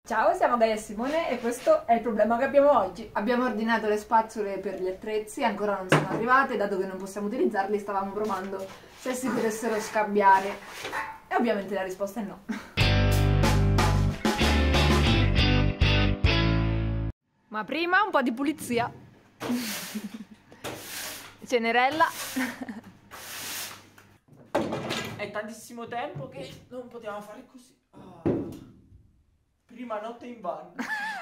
Ciao, siamo Gaia e Simone e questo è il problema che abbiamo oggi. Abbiamo ordinato le spazzole per gli attrezzi, ancora non sono arrivate, dato che non possiamo utilizzarli stavamo provando se si potessero scambiare e ovviamente la risposta è no. Ma prima un po' di pulizia. Cenerella. È tantissimo tempo che non potevamo fare così. Prima notte in van.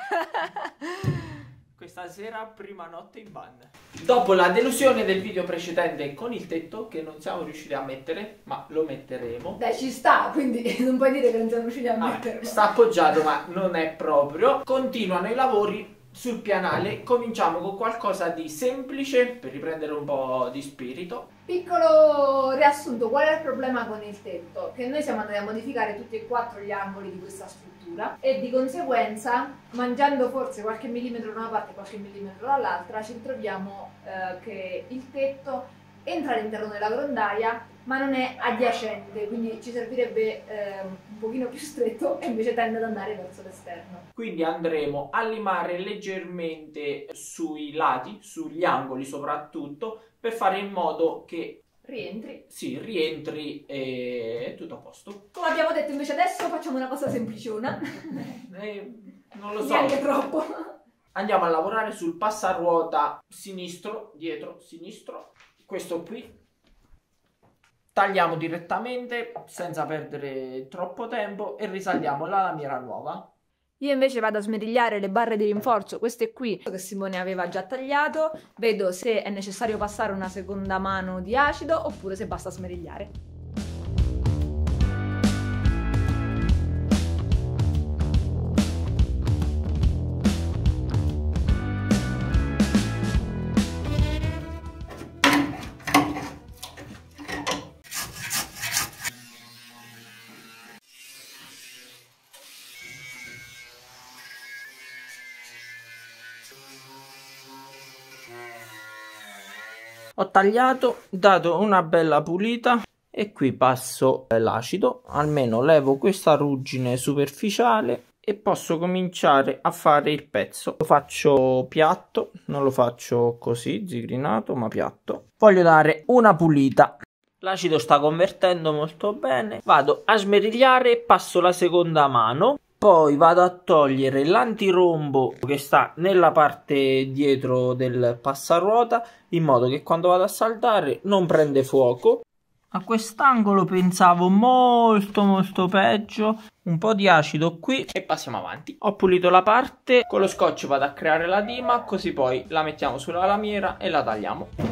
Questa sera prima notte in van. Dopo la delusione del video precedente con il tetto che non siamo riusciti a mettere, ma lo metteremo. Dai, ci sta, quindi non puoi dire che non siamo riusciti a metterlo. Sta appoggiato ma non è proprio. Continuano i lavori sul pianale. Cominciamo con qualcosa di semplice per riprendere un po' di spirito. Piccolo riassunto, qual è il problema con il tetto? Che noi siamo andati a modificare tutti e quattro gli angoli di questa struttura e di conseguenza, mangiando forse qualche millimetro da una parte e qualche millimetro dall'altra, ci ritroviamo che il tetto entra all'interno della grondaia ma non è adiacente, quindi ci servirebbe un pochino più stretto e invece tende ad andare verso l'esterno. Quindi andremo a limare leggermente sui lati, sugli angoli soprattutto, per fare in modo che rientri. Sì, rientri e tutto a posto. Come abbiamo detto invece adesso facciamo una cosa sempliciona. Non lo so. Neanche troppo. Andiamo a lavorare sul passaruota sinistro, dietro, sinistro. Questo qui. Tagliamo direttamente senza perdere troppo tempo e risaldiamo la lamiera nuova. Io invece vado a smerigliare le barre di rinforzo, queste qui che Simone aveva già tagliato, vedo se è necessario passare una seconda mano di acido oppure se basta smerigliare. Ho tagliato, dato una bella pulita e qui passo l'acido, almeno levo questa ruggine superficiale e posso cominciare a fare il pezzo. Lo faccio piatto, non lo faccio così zigrinato ma piatto. Voglio dare una pulita. L'acido sta convertendo molto bene, vado a smerigliare e passo la seconda mano. Poi vado a togliere l'antirombo che sta nella parte dietro del passaruota in modo che quando vado a saldare non prende fuoco. A quest'angolo pensavo molto peggio. Un po' di acido qui e passiamo avanti. Ho pulito la parte, con lo scotch vado a creare la dima, così poi la mettiamo sulla lamiera e la tagliamo.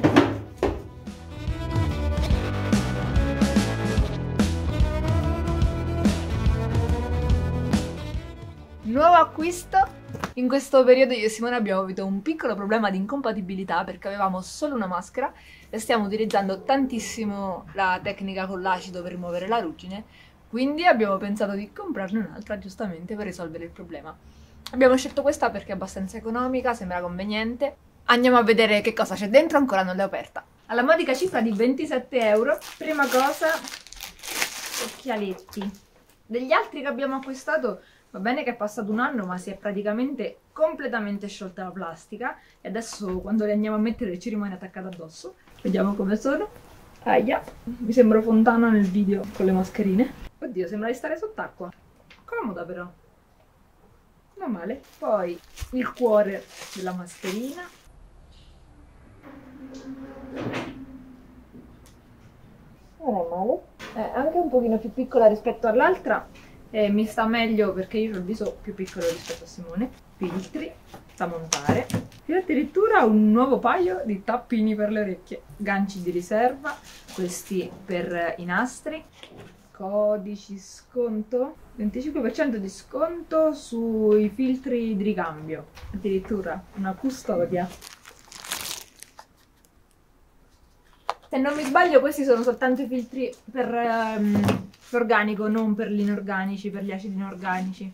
Nuovo acquisto. In questo periodo io e Simone abbiamo avuto un piccolo problema di incompatibilità perché avevamo solo una maschera e stiamo utilizzando tantissimo la tecnica con l'acido per rimuovere la ruggine, quindi abbiamo pensato di comprarne un'altra giustamente per risolvere il problema. Abbiamo scelto questa perché è abbastanza economica, sembra conveniente. Andiamo a vedere che cosa c'è dentro, ancora non l'ho aperta. Alla modica cifra di 27 euro. Prima cosa, occhialetti. Degli altri che abbiamo acquistato va bene che è passato un anno, ma si è praticamente completamente sciolta la plastica e adesso quando li andiamo a mettere ci rimane attaccata addosso. Vediamo come sono. Aia, mi sembro Fontana nel video con le mascherine. Oddio, sembra di stare sott'acqua. Comoda però. Non male. Poi il cuore della mascherina. Non è male. È anche un pochino più piccola rispetto all'altra. Mi sta meglio perché io ho il viso più piccolo rispetto a Simone. Filtri da montare e addirittura un nuovo paio di tappini per le orecchie, ganci di riserva, questi per i nastri, codici sconto, 25% di sconto sui filtri di ricambio, addirittura una custodia. Se non mi sbaglio questi sono soltanto i filtri per l'organico, non per gli inorganici, per gli acidi inorganici.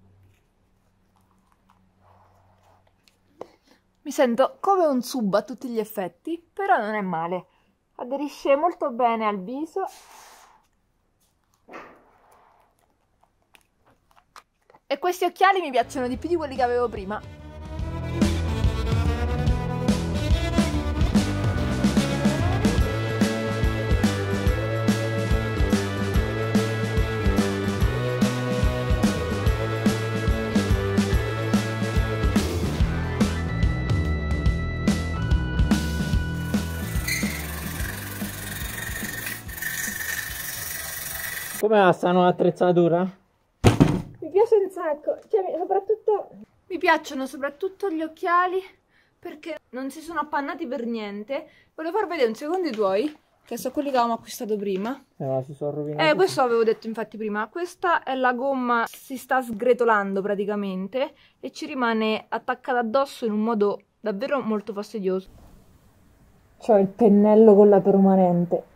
Mi sento come un sub a tutti gli effetti, però non è male. Aderisce molto bene al viso E questi occhiali mi piacciono di più di quelli che avevo prima. Come va sta nuova attrezzatura? Mi piace un sacco, cioè soprattutto mi piacciono soprattutto gli occhiali perché non si sono appannati per niente. Volevo far vedere un secondo i tuoi, che sono quelli che avevamo acquistato prima. Ma si sono rovinati. Questo avevo detto infatti prima. Questa è la gomma, si sta sgretolando praticamente e ci rimane attaccata addosso in un modo davvero molto fastidioso. C'ho il pennello con la permanente.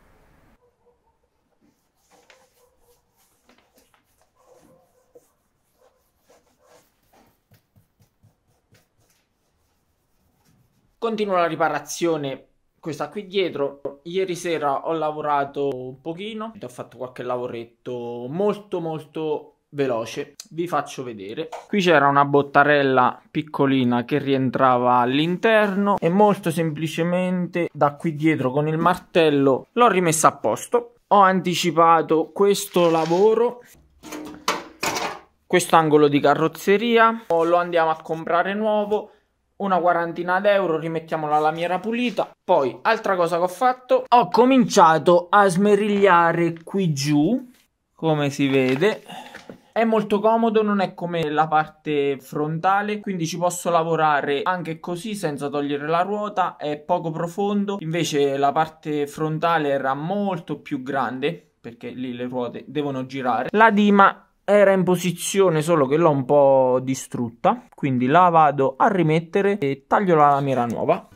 Continuo la riparazione, questa qui dietro. Ieri sera ho lavorato un pochino, ho fatto qualche lavoretto molto veloce. Vi faccio vedere. Qui c'era una bottarella piccolina che rientrava all'interno e molto semplicemente da qui dietro con il martello l'ho rimessa a posto. Ho anticipato questo lavoro, questo angolo di carrozzeria, lo andiamo a comprare nuovo. Una quarantina d'euro, rimettiamo la lamiera pulita. Poi, altra cosa che ho fatto, ho cominciato a smerigliare qui giù, come si vede. È molto comodo, non è come la parte frontale, quindi ci posso lavorare anche così senza togliere la ruota, è poco profondo. Invece la parte frontale era molto più grande, perché lì le ruote devono girare. La dima era in posizione, solo che l'ho un po' distrutta, quindi la vado a rimettere e taglio la lamiera nuova.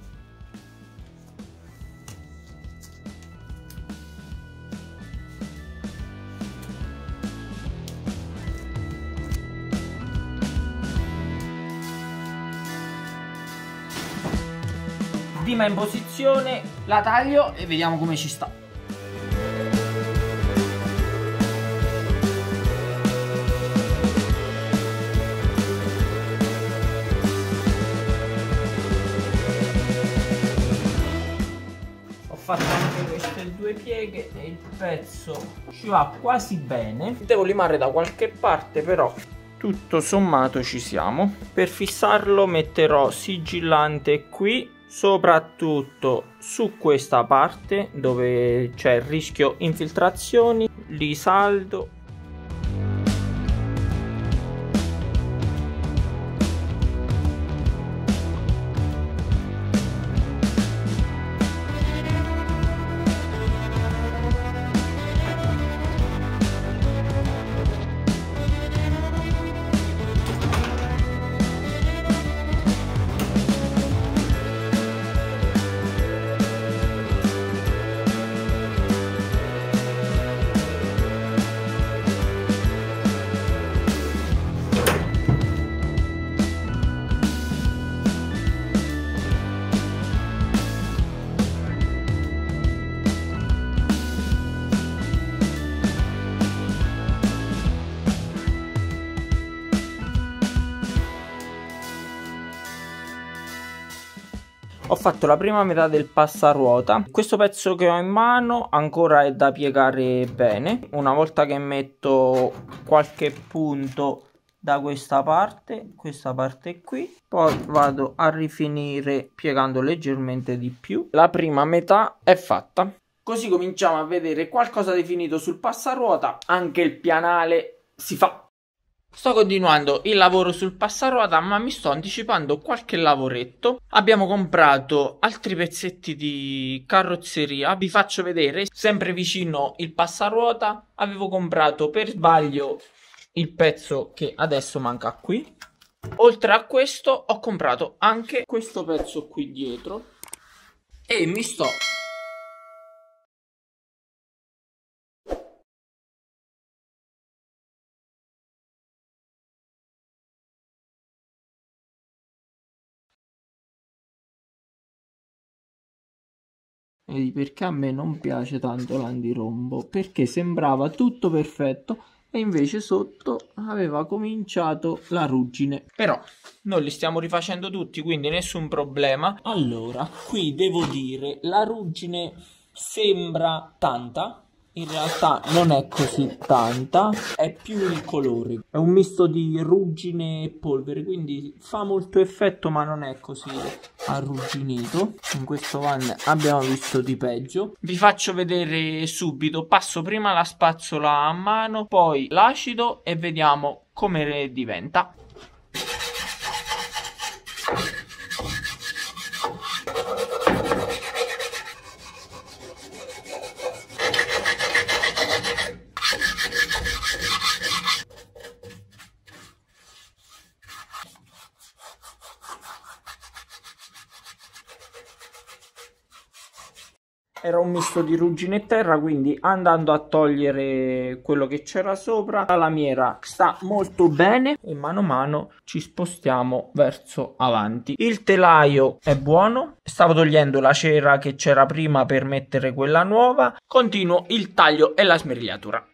Dima in posizione, la taglio e vediamo come ci sta. Ho fatto anche queste due pieghe e il pezzo ci va quasi bene. Devo limare da qualche parte, però tutto sommato ci siamo. Per fissarlo metterò sigillante qui, soprattutto su questa parte dove c'è il rischio infiltrazioni. Li saldo. Ho fatto la prima metà del passaruota. Questo pezzo che ho in mano ancora è da piegare bene. Una volta che metto qualche punto da questa parte qui, poi vado a rifinire piegando leggermente di più. La prima metà è fatta. Così cominciamo a vedere qualcosa definito sul passaruota. Anche il pianale si fa. Sto continuando il lavoro sul passaruota, ma mi sto anticipando qualche lavoretto. Abbiamo comprato altri pezzetti di carrozzeria. Vi faccio vedere, sempre vicino il passaruota, avevo comprato per sbaglio il pezzo che adesso manca qui. Oltre a questo ho comprato anche questo pezzo qui dietro e mi sto Vedi perché a me non piace tanto l'andirombo, perché sembrava tutto perfetto e invece sotto aveva cominciato la ruggine. Però noi li stiamo rifacendo tutti, quindi nessun problema. Allora, qui devo dire, la ruggine sembra tanta. In realtà non è così tanta, è più il colore. È un misto di ruggine e polvere, quindi fa molto effetto, ma non è così arrugginito. In questo van abbiamo visto di peggio. Vi faccio vedere subito. Passo prima la spazzola a mano, poi l'acido e vediamo come diventa. Era un misto di ruggine e terra, quindi andando a togliere quello che c'era sopra, la lamiera sta molto bene e mano a mano ci spostiamo verso avanti. Il telaio è buono, stavo togliendo la cera che c'era prima per mettere quella nuova. Continuo il taglio e la smerigliatura.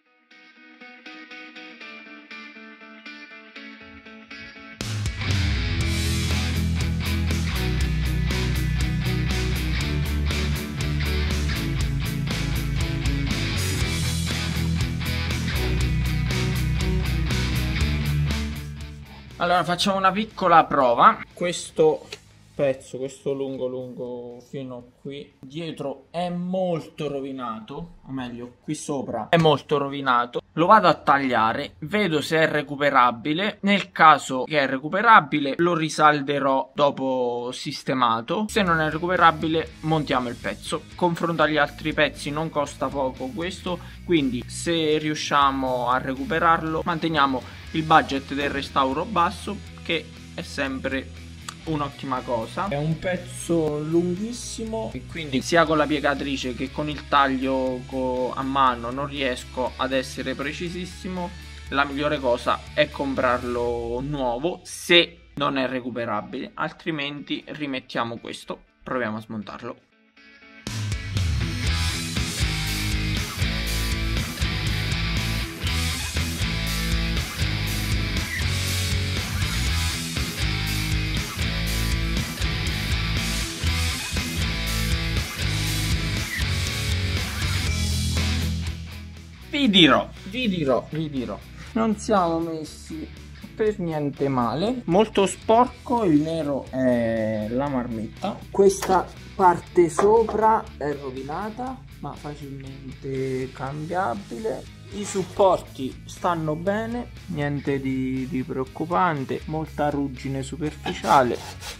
Allora facciamo una piccola prova. Questo pezzo, questo lungo fino qui dietro è molto rovinato, o meglio qui sopra è molto rovinato. Lo vado a tagliare, vedo se è recuperabile. Nel caso che è recuperabile lo risalderò dopo sistemato. Se non è recuperabile montiamo il pezzo. Confronto agli altri pezzi non costa poco questo, quindi se riusciamo a recuperarlo manteniamo il budget del restauro basso, che è sempre un'ottima cosa. È un pezzo lunghissimo e quindi sia con la piegatrice che con il taglio a mano non riesco ad essere precisissimo. La migliore cosa è comprarlo nuovo se non è recuperabile, altrimenti rimettiamo questo. Proviamo a smontarlo. Vi dirò, non siamo messi per niente male. Molto sporco, il nero è la marmetta. Questa parte sopra è rovinata, ma facilmente cambiabile. I supporti stanno bene, niente di preoccupante, molta ruggine superficiale,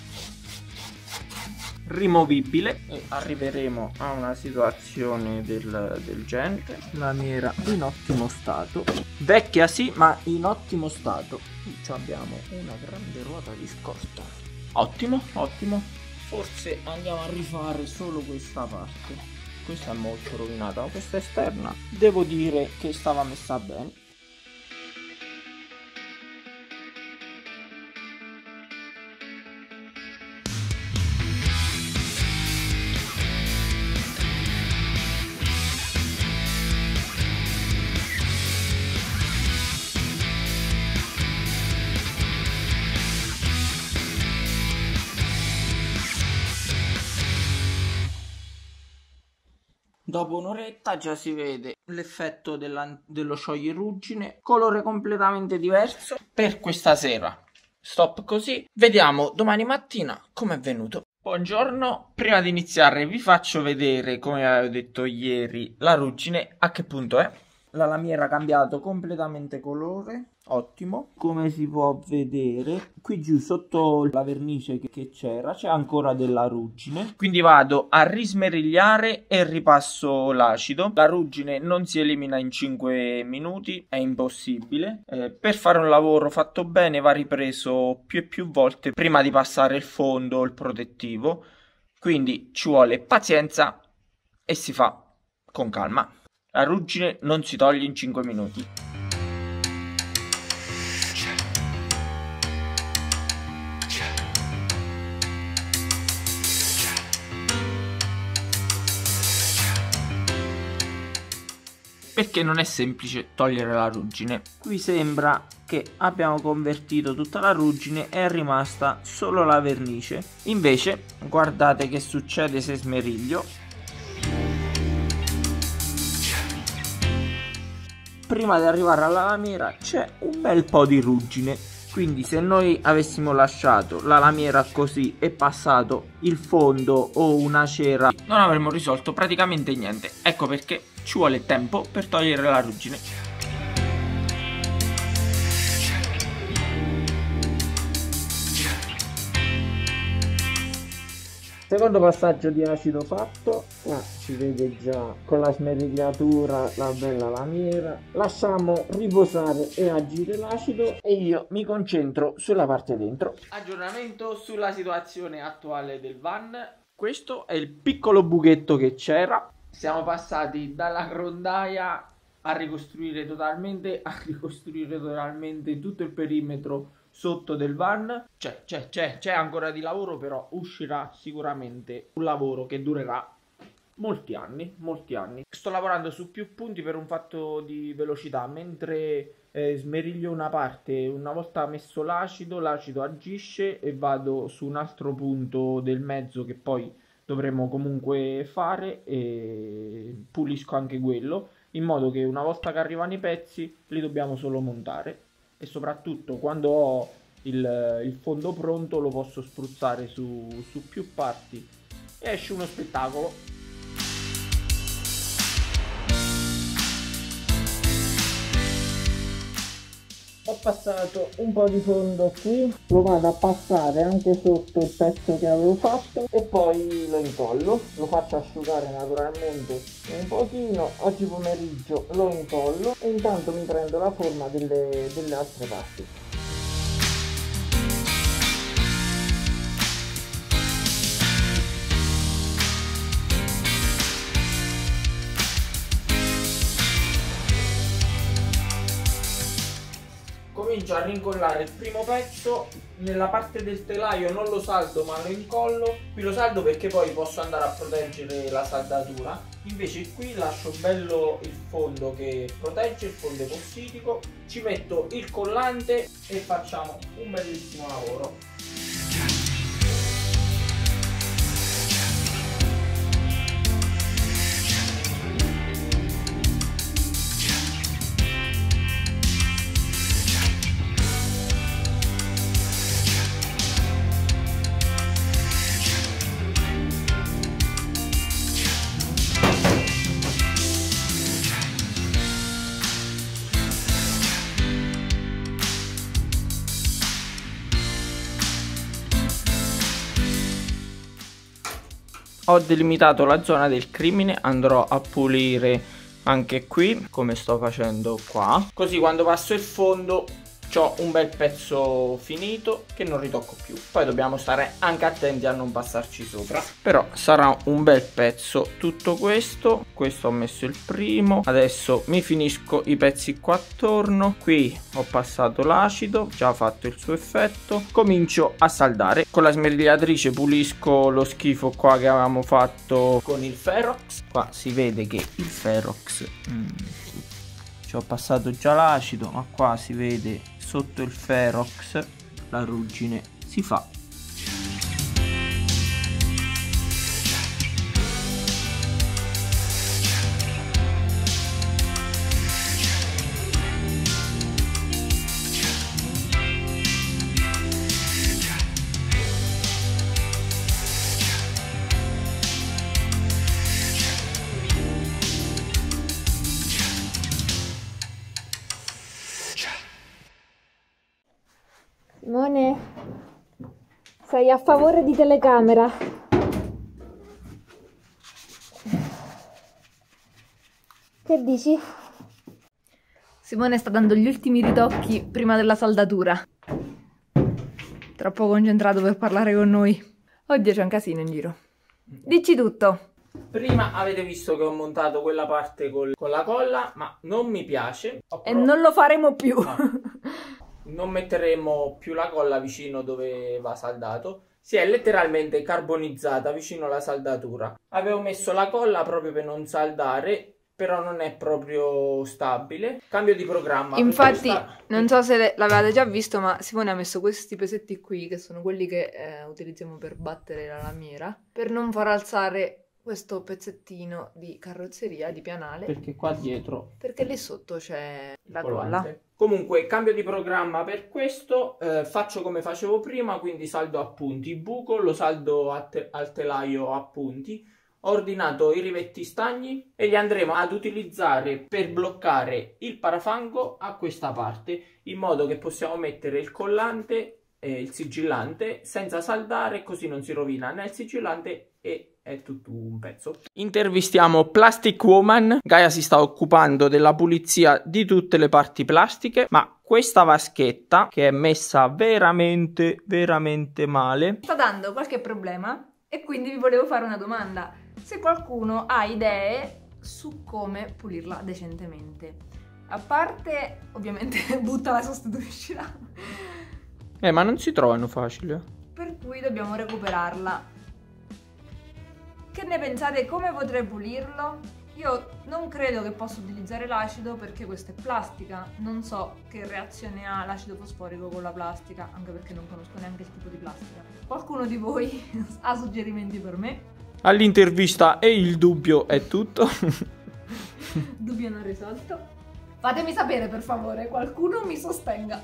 rimovibile, e arriveremo a una situazione del genere. Lamiera in ottimo stato, vecchia sì, ma in ottimo stato. Qui abbiamo una grande ruota di scorta, ottimo. Forse andiamo a rifare solo questa parte. Questa è molto rovinata, ma questa esterna devo dire che stava messa bene. Dopo un'oretta già si vede l'effetto dello scioglieruggine, colore completamente diverso. Per questa sera stop così, vediamo domani mattina com'è venuto. Buongiorno, prima di iniziare vi faccio vedere, come avevo detto ieri, la ruggine a che punto è. La lamiera ha cambiato completamente colore, ottimo. Come si può vedere, qui giù sotto la vernice che c'era c'è ancora della ruggine. Quindi vado a rismerigliare e ripasso l'acido. La ruggine non si elimina in 5 minuti, è impossibile. Per fare un lavoro fatto bene va ripreso più e più volte prima di passare il fondo, il protettivo. Quindi ci vuole pazienza e si fa con calma. La ruggine non si toglie in 5 minuti. perché non è semplice togliere la ruggine. Qui sembra che abbiamo convertito tutta la ruggine e è rimasta solo la vernice. Invece guardate che succede se smeriglio. Prima di arrivare alla lamiera c'è un bel po' di ruggine, quindi se noi avessimo lasciato la lamiera così e passato il fondo o una cera non avremmo risolto praticamente niente. Ecco perché ci vuole tempo per togliere la ruggine. Secondo passaggio di acido fatto, qua si vede già con la smerigliatura la bella lamiera. Lasciamo riposare e agire l'acido e io mi concentro sulla parte dentro. Aggiornamento sulla situazione attuale del van. Questo è il piccolo buchetto che c'era. Siamo passati dalla grondaia a ricostruire totalmente tutto il perimetro sotto del van. C'è ancora di lavoro, però uscirà sicuramente un lavoro che durerà molti anni. Sto lavorando su più punti per un fatto di velocità. Mentre smeriglio una parte, una volta messo l'acido agisce e vado su un altro punto del mezzo che poi dovremo comunque fare e pulisco anche quello, in modo che una volta che arrivano i pezzi li dobbiamo solo montare. E soprattutto quando ho il fondo pronto lo posso spruzzare su più parti e esce uno spettacolo. Ho passato un po' di fondo qui, lo vado a passare anche sotto il pezzo che avevo fatto e poi lo incollo, lo faccio asciugare naturalmente un pochino. Oggi pomeriggio lo incollo e intanto mi prendo la forma delle altre parti. Comincio a rincollare il primo pezzo. Nella parte del telaio non lo saldo ma lo incollo. Qui lo saldo perché poi posso andare a proteggere la saldatura. Invece qui lascio bello il fondo che protegge, il fondo epossitico. Ci metto il collante e facciamo un bellissimo lavoro. Ho delimitato la zona del crimine, andrò a pulire anche qui come sto facendo qua, così quando passo il fondo ho un bel pezzo finito che non ritocco più. Poi dobbiamo stare anche attenti a non passarci sopra, però sarà un bel pezzo tutto questo. Questo ho messo il primo, adesso mi finisco i pezzi qua attorno. Qui ho passato l'acido, già fatto il suo effetto. Comincio a saldare con la smerigliatrice, pulisco lo schifo qua che avevamo fatto con il Ferrox. Qua si vede che il Ferrox ci ho passato già l'acido, ma qua si vede sotto il Ferrox la ruggine si fa. Simone, sei a favore di telecamera? Che dici? Simone sta dando gli ultimi ritocchi prima della saldatura. Troppo concentrato per parlare con noi. Oggi c'è un casino in giro. Dici tutto. Prima avete visto che ho montato quella parte con la colla, ma non mi piace. E non lo faremo più. No. Non metteremo più la colla vicino dove va saldato. Si è letteralmente carbonizzata vicino alla saldatura. Avevo messo la colla proprio per non saldare, però non è proprio stabile. Cambio di programma. Infatti, non so se l'avevate già visto, ma Simone ha messo questi pesetti qui, che sono quelli che utilizziamo per battere la lamiera, per non far alzare questo pezzettino di carrozzeria, di pianale. Perché qua dietro... Perché lì sotto c'è la volante. gola. Comunque, cambio di programma per questo, faccio come facevo prima, quindi saldo a punti. Il buco lo saldo al telaio a punti. Ho ordinato i rivetti stagni e li andremo ad utilizzare per bloccare il parafango a questa parte, in modo che possiamo mettere il collante e il sigillante senza saldare, così non si rovina né il sigillante e è tutto un pezzo. Intervistiamo Plastic Woman. Gaia si sta occupando della pulizia di tutte le parti plastiche, ma questa vaschetta, che è messa veramente male, sta dando qualche problema e quindi vi volevo fare una domanda. Se qualcuno ha idee su come pulirla decentemente. A parte, ovviamente, buttala e sostituiscila. Ma non si trovano facili. Per cui dobbiamo recuperarla. Che ne pensate? Come potrei pulirlo? Io non credo che possa utilizzare l'acido perché questa è plastica. Non so che reazione ha l'acido fosforico con la plastica, anche perché non conosco neanche il tipo di plastica. Qualcuno di voi ha suggerimenti per me? All'intervista e il dubbio è tutto. Dubbio non risolto. Fatemi sapere per favore, qualcuno mi sostenga.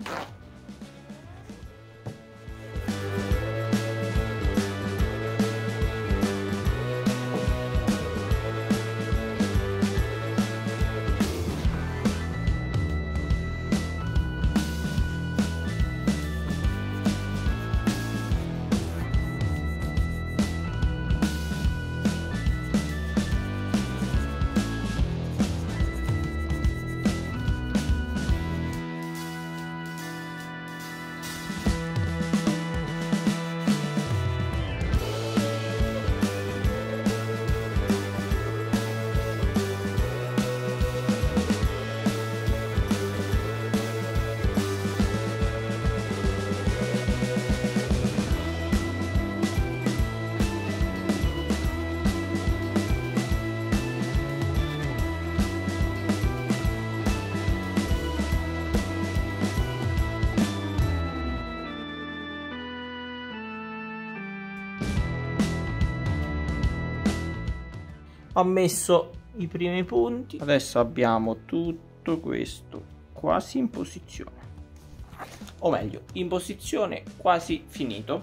Ho messo i primi punti. Adesso abbiamo tutto questo quasi in posizione, o meglio, in posizione quasi finito.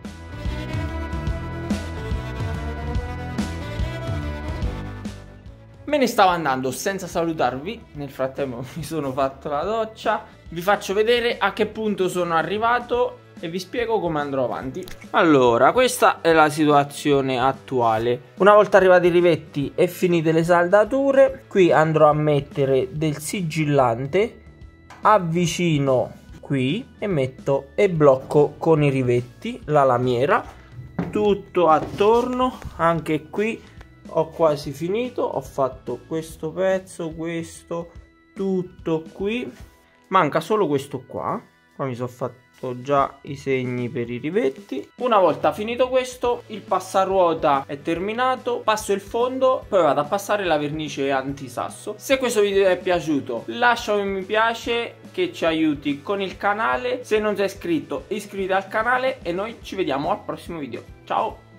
Me ne stavo andando senza salutarvi. Nel frattempo mi sono fatto la doccia. Vi faccio vedere a che punto sono arrivato e vi spiego come andrò avanti. Allora, questa è la situazione attuale. Una volta arrivati i rivetti e finite le saldature, qui andrò a mettere del sigillante, avvicino qui e metto e blocco con i rivetti la lamiera tutto attorno. Anche qui ho quasi finito, ho fatto questo pezzo, questo, tutto qui, manca solo questo qua mi sono fatto già i segni per i rivetti. Una volta finito questo, il passaruota è terminato, passo il fondo, poi vado a passare la vernice antisasso. Se questo video ti è piaciuto, lascia un mi piace che ci aiuti con il canale. Se non sei iscritto, iscriviti al canale e noi ci vediamo al prossimo video. Ciao!